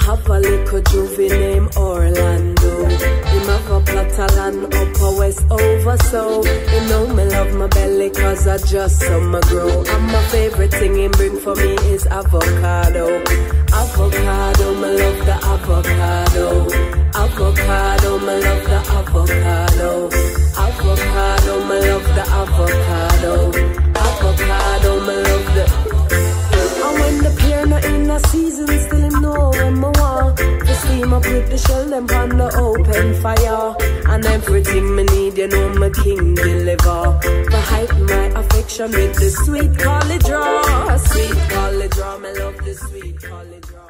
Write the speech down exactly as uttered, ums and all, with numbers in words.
have a little juvie named Orlando. Him have a plot of land up a west over, so you know me love my belly cause I just summer grow. And my favorite thing him bring for me is avocado. Avocado, me love the avocado. Avocado, me love the avocado. Avocado, me love the avocado. Avocado, me love the. And when the pear not in a season, still him know when me want to steam up with the shell them on the open fire. And everything me need, you know my king deliver. To hype my affection with the sweet collard draw. Sweet collard draw, me love the sweet collard draw.